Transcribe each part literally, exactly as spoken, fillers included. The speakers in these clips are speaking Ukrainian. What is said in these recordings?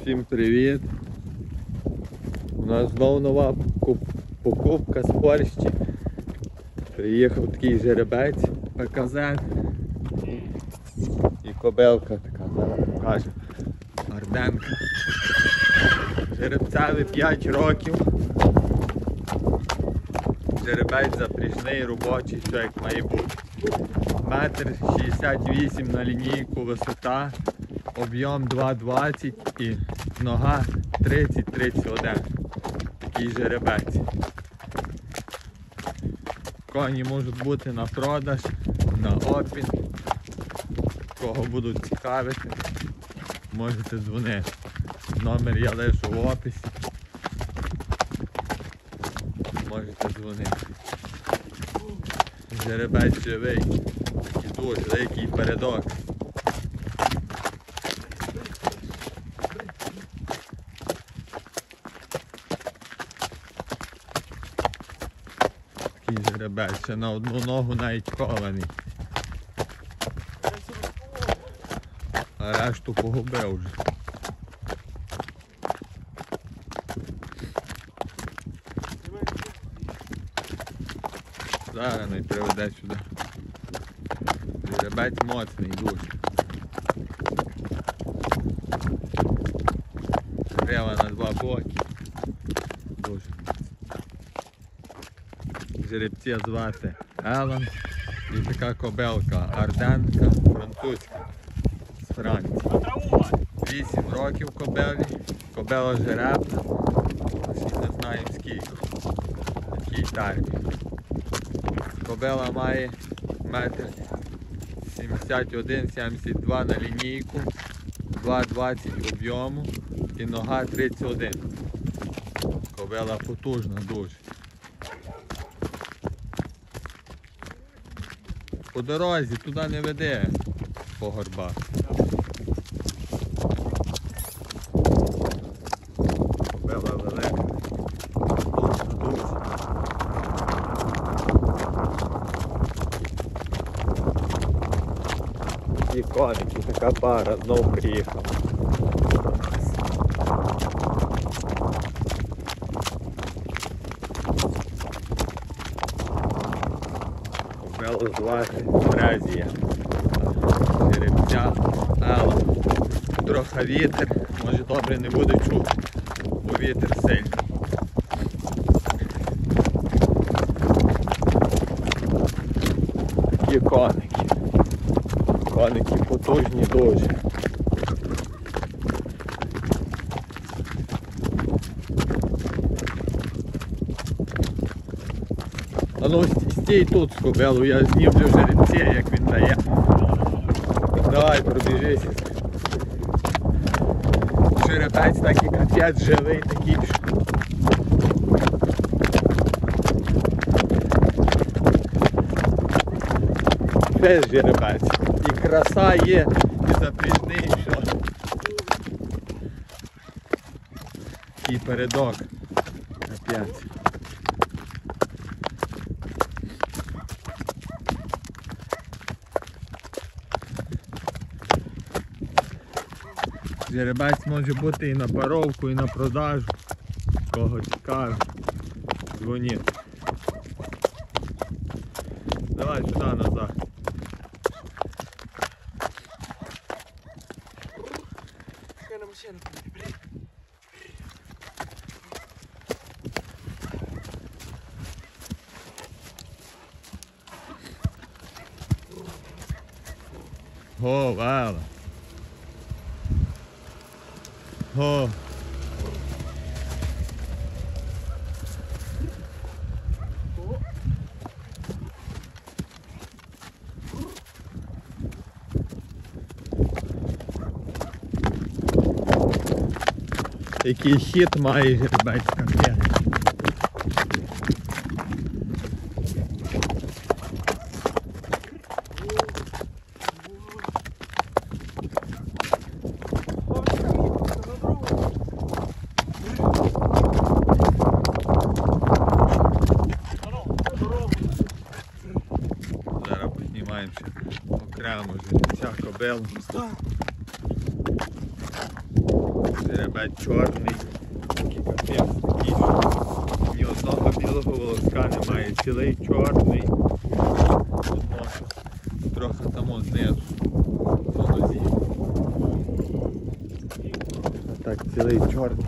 Всім привіт! У нас знову нова покупка з Польщі. Приїхав такий жеребець пе ка зет і кобилка така, зараз покажу. Арденка. Жеребцеві п'ять років. Жеребець запряжний, робочий, що як має бути. Метр шістдесят вісім на лінійку, висота, об'єм два двадцять і нога тридцять тридцять один. Такий жеребець. Коні можуть бути на продаж, на обмін. Кого будуть цікавити, можете дзвонити. Номер я лишу в описі. Можете дзвонити. Жеребець живий. І дуже великий передок. Такий жеребець, ще на одну ногу навіть кований. А решту погубив вже. Зараз не приведе сюди. Жеребець моцний дуже. Крила на два боки. Дуже. Жеребця звати Елен. І така кобилка Арденка, французька. З Франції. Вісім років кобилі. Кобила жеребна. Не знаємо скільки. Такий таргі. Кобила має метр сімдесят один сімдесят два на лінійку, два двадцять об'єму і нога тридцять один. Кобила потужна дуже. По дорозі туди не веде по горбах. Кобила велика. Дуже. І коники, така пара знов приїхала. Кобилу звати Фрезія. Жеребця, але трохи вітер, може добре не буде чути, бо вітер сильний. Такі коники. Коники потужні дуже. А ну стій тут з кобилу, я знімлю жеребця, як він дає. Давай, пробіжися. Жеребець такий капець живий, такий. Теж жеребець. І краса є, і запряжний, і все. І передок. Капець. Жеребець може бути і на паровку, і на продажу. Кого цікавить, дзвоніть. Давай сюди назад. О, вау! О! Який хід має жеребець, капець. Зараз познімаємося окремо жеребця, кобилу. жеребець чорний, такий капець, такий, що ні одного білого волоска немає, цілий чорний. Тут можу трохи там знизу на нозі. А так цілий чорний.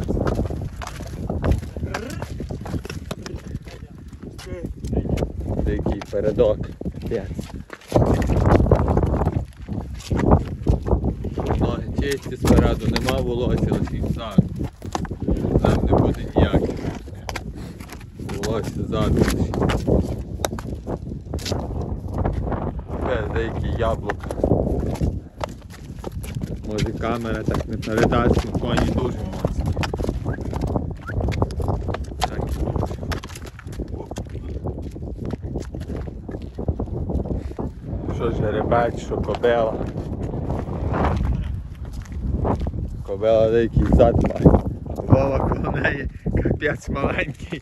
Дикий передок. Капець. Ноги чисті спереду, нема волосся, лише ззаду. Там не буде ніяких. Волосся ззаду лише. Капець, деякі яблука. Може камера так не передасть, коні дуже моцні. Так і дуже. Що жеребець, що кобила. Кобила деякий зад має. Вова коло неї капець маленький.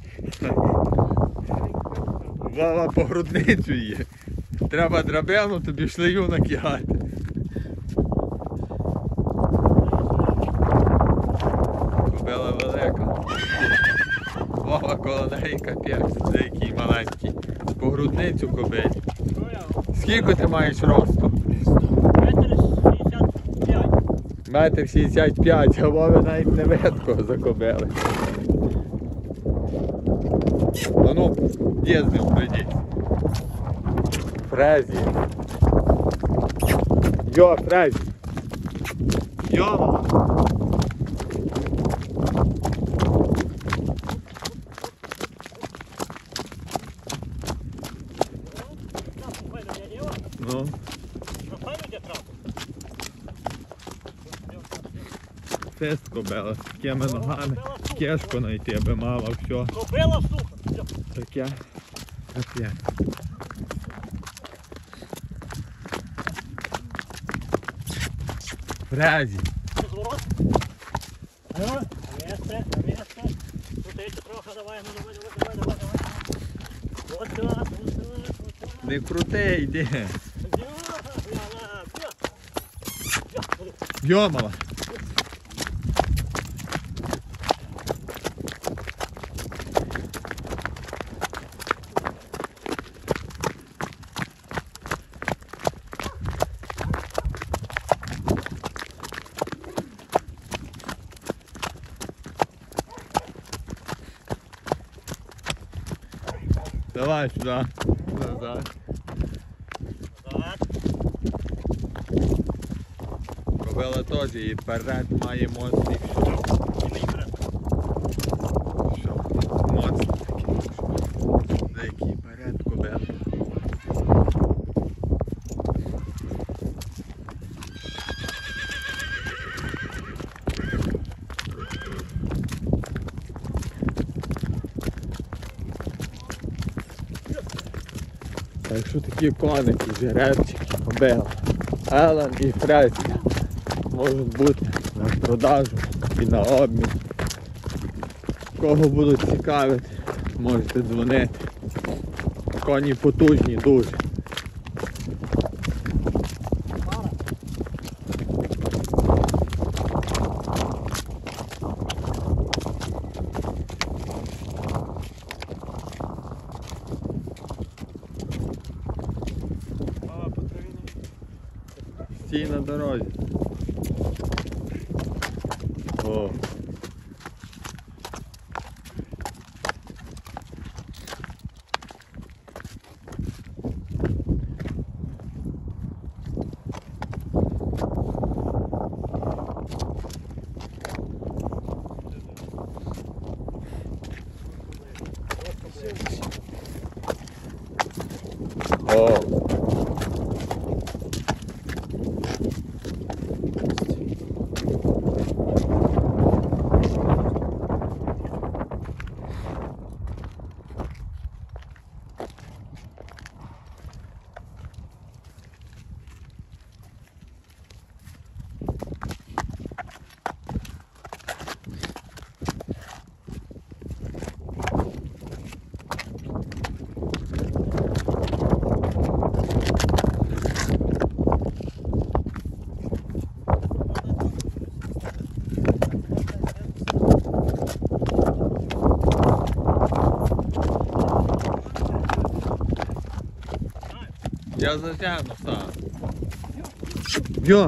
Вова по грудницю є. Треба драбину, тобі шлею накигати. Кобила велика. Вова коло неї капець, деякий маленький. По грудницю кобилі. Скільки ти маєш росту? Метр шістдесят п'ять, а Вові навіть не видко за кобили. А ну, де з ним прийдіть? Фрезі. Йо, Фрезі. Йо. Ну. Фест кобила, з такими ногами, кешку знайти би мала, все. Кобила суха. Таке. Таке. Фрезі. Розворот. Ага. Місце, місце. Крутися трохи, давай, давай, давай, давай, давай. Ось так, ось так, ось так. Не крути, йди. Йомала. Давай сюда. Назад. Кобила теж і перед має моцний все. Все, моцний такий. Деякий перед кобила. Так що такі коники, жеребчики, кобила, Елен і Фрезі можуть бути на продажу і на обмін. Кого будуть цікавити, можете дзвонити. Коні потужні дуже. Стій на дорозі. О. О. Я затягну сам. Йо!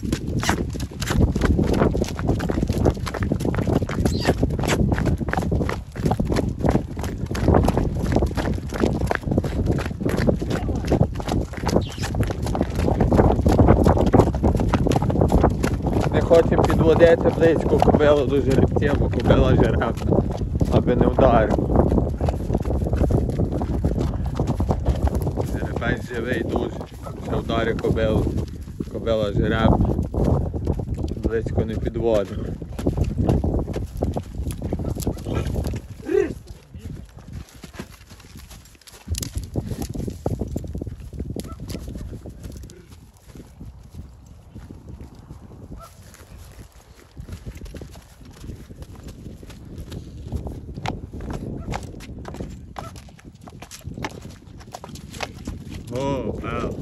Не хочемо підводити близько кобилу до жеребців, бо кобила жеребна, аби не вдарив. Жеребець живий дуже, ще вдарив кобилу, кобила жеребна, близько не підводимо. О, вау.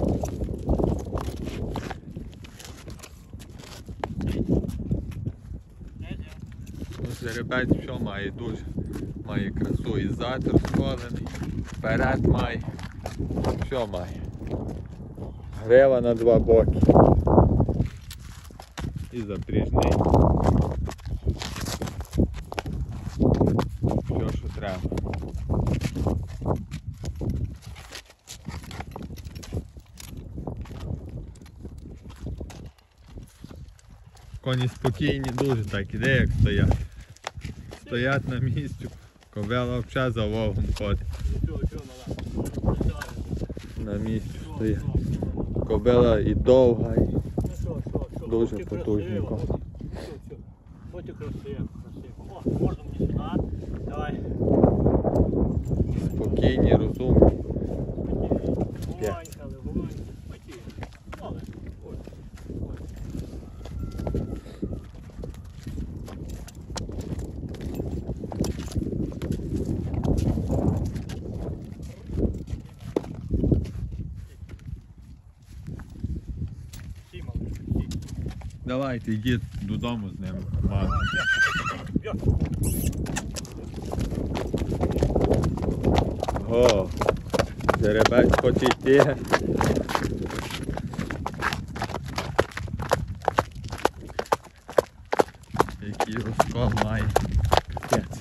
Жеребець що має дуже, має красу і зад розколений, вперед має, що має. Грива на два боки. І запріжний. Все, що треба. Коні спокійні дуже так, іде як стоять. Стоять на місці, кобила взагалі за вовгом ходить. На місці стоять. Кобила і довга, і дуже потужна. Ось і красиво, красиво. О, можна мені сюди. Давай. Спокійні, розумні. Легонько, легонько. Спокійно. Добре. Ось. Ось. Всі, малыш, всі. Давайте йдіть додому з ними. Мам. Йо. О, жеребець хоче йти. Який розкол має. Капець.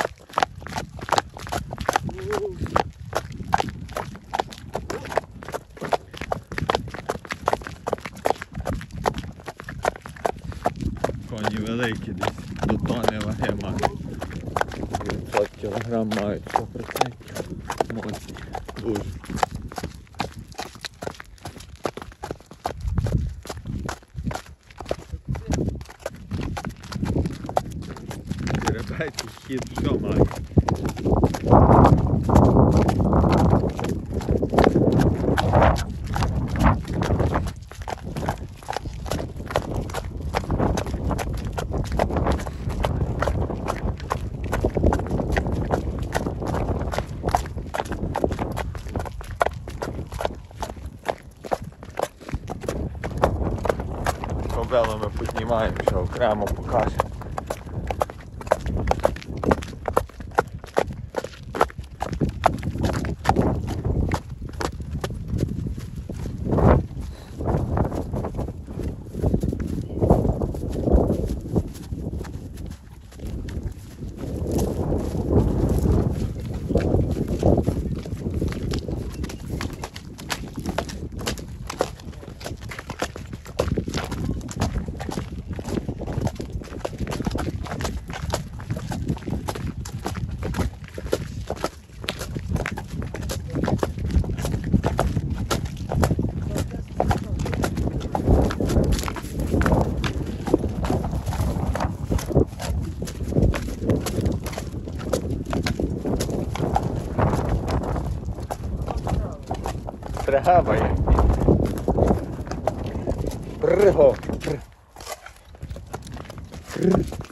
Коні великі, десь до тони ваги мають. дев'ятсот кілограм мають, сто відсотків. Моцні. Дуже. Жеребець і хід, що має. Кобилу ми піднімаємо, що окремо покажемо. Треба як. Бриго. Бр. Бр.